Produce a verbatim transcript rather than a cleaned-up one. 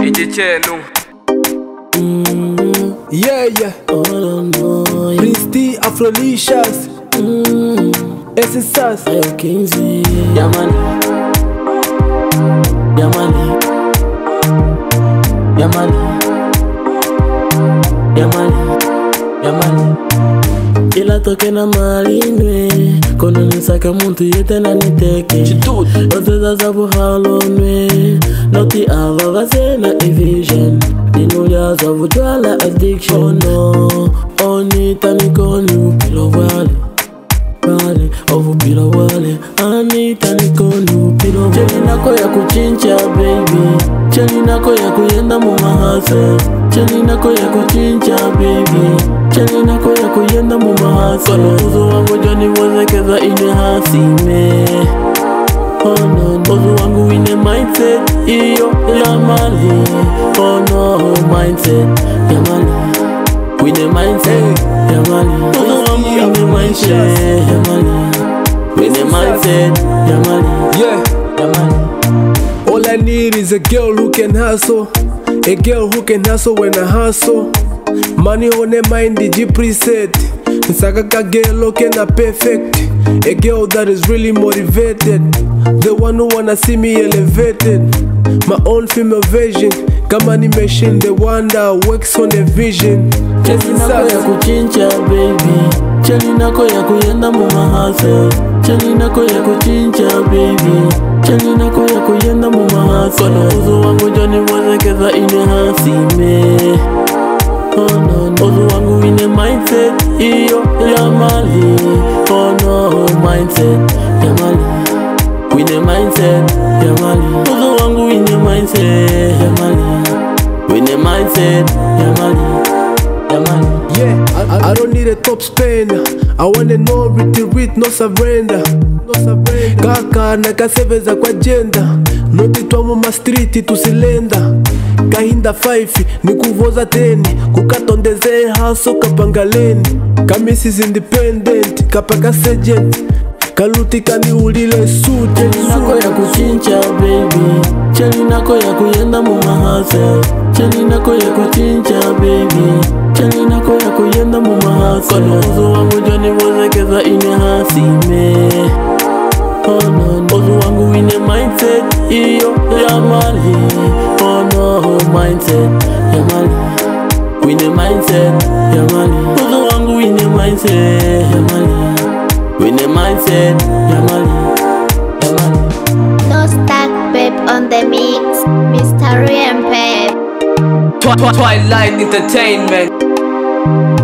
Ijichenu. Mm, Yeah, yeah. oh, no, yeah. Prince T, Afrolicious. Mm, S S S. Ayo Kingsley. Yeah, man. Yeah, man. Yeah, man. Yeah, man. Yeah, man. Ila toke na malinwe kono nisaka muntu yete na niteke Cidudi. Ozeza zabu halonwe Noti ava vase na evasion Ninulia zabu twala addiction. Oh no, onita nikoni upilo wale Wale, ovu pilo wale Anita nikoni upilo wale Cheli nako ya kuchincha baby Cheli nako ya kuyenda mumahase Cheli nako ya kuchincha baby Cheli nako ya kuyenda mumahase Kono uzo wangu joni wazekeza ine hasime Oh no, no. Uzo wangu ine mindset iyo ya mali Oh no, mindset ya mali Wine mindset ya mali Uzo wangu ine mindset ya mali Wine mindset ya mali Yeah. ya mali All I need is a girl who can hustle. A girl who can hustle when I hustle. Money on her mind, D J preset. Nsaka girl looking a perfect. A girl that is really motivated. The one who wanna see me elevated. My own female version. Kama animation, the one that works on the vision. Cheli nako ya kuchincha baby Cheli nako ya kuyenda mumahase Cheli nako ya kuchincha baby Cheli nako ya kuyenda mumahase Kono uzo wangu joni wazekeza ine hasime Oh no, no. Uzo wangu ine mindset iyo ya mali Oh no, mindset ya mali Wine mindset ya mali Uzo wangu ine mindset ya mali Wine mindset ya mali ya mali Yeah, I, I don't need a top spender. I wanna no retreat, no surrender. No surrender. Kaka nakaseveza kwa jenda. Noti twamu ma street tusilenda. Kahinda five ni kuvoza teni. Kukatondeze haso kapangaleni. Kamisi is independent, kapaka sergeant. Kaluti kani ulile suit. Cheli nako ya kuchincha baby Cheli nako ya kuyenda mumahase Cheli nako ya kuchincha baby Cheli nako ya kuyenda mumahase Kono uzo wangu joni wazekeza ine hasime Oh no, no. Uzo wangu ine mindset iyo ya mali Oh no, mindset ya mali Wine mindset ya mali Uzo wangu ine mindset ya mali Wine mindset ya mali ya mali No stack babe on the mix, Mister and Pep. Twilight Entertainment.